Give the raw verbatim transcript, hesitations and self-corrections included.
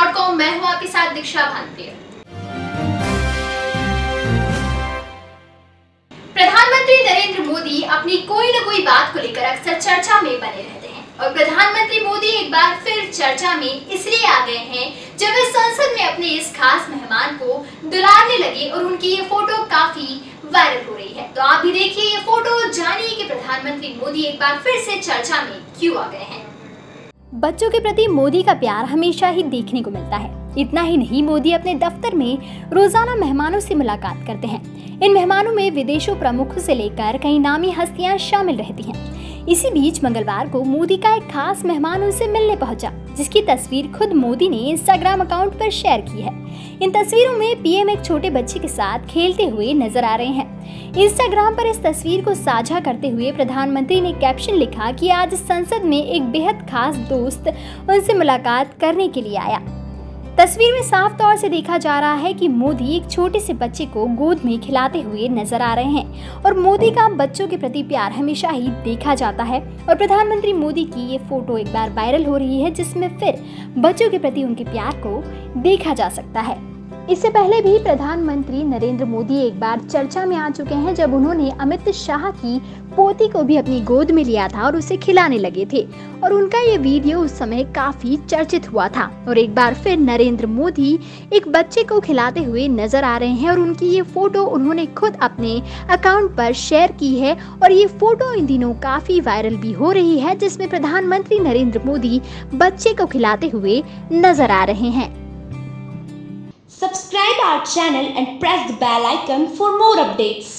Dot com. मैं हूँ आपके साथ दीक्षा भानप्रिय। प्रधानमंत्री नरेंद्र मोदी अपनी कोई न कोई बात को लेकर अक्सर चर्चा में बने रहते हैं और प्रधानमंत्री मोदी एक बार फिर चर्चा में इसलिए आ गए हैं जब वे संसद में अपने इस खास मेहमान को दुलारने लगे और उनकी ये फोटो काफी वायरल हो रही है। तो आप भी देखिए ये फोटो, जानिए कि प्रधानमंत्री मोदी एक बार फिर से चर्चा में क्यों आ गए हैं। बच्चों के प्रति मोदी का प्यार हमेशा ही देखने को मिलता है। इतना ही नहीं, मोदी अपने दफ्तर में रोजाना मेहमानों से मुलाकात करते हैं। इन मेहमानों में विदेशों प्रमुखों से लेकर कई नामी हस्तियां शामिल रहती हैं। इसी बीच मंगलवार को मोदी का एक खास मेहमान उनसे मिलने पहुंचा, जिसकी तस्वीर खुद मोदी ने इंस्टाग्राम अकाउंट पर शेयर की है। इन तस्वीरों में पीएम एक छोटे बच्चे के साथ खेलते हुए नजर आ रहे हैं। इंस्टाग्राम पर इस तस्वीर को साझा करते हुए प्रधानमंत्री ने कैप्शन लिखा कि आज संसद में एक बेहद खास दोस्त उनसे मुलाकात करने के लिए आया। तस्वीर में साफ तौर से देखा जा रहा है कि मोदी एक छोटे से बच्चे को गोद में खिलाते हुए नजर आ रहे हैं और मोदी का बच्चों के प्रति प्यार हमेशा ही देखा जाता है। और प्रधानमंत्री मोदी की ये फोटो एक बार वायरल हो रही है, जिसमें फिर बच्चों के प्रति उनके प्यार को देखा जा सकता है। इससे पहले भी प्रधानमंत्री नरेंद्र मोदी एक बार चर्चा में आ चुके हैं, जब उन्होंने अमित शाह की पोती को भी अपनी गोद में लिया था और उसे खिलाने लगे थे और उनका ये वीडियो उस समय काफी चर्चित हुआ था। और एक बार फिर नरेंद्र मोदी एक बच्चे को खिलाते हुए नजर आ रहे हैं और उनकी ये फोटो उन्होंने खुद अपने अकाउंट पर शेयर की है और ये फोटो इन दिनों काफी वायरल भी हो रही है, जिसमें प्रधानमंत्री नरेंद्र मोदी बच्चे को खिलाते हुए नजर आ रहे हैं। Subscribe our channel and press the bell icon for more updates.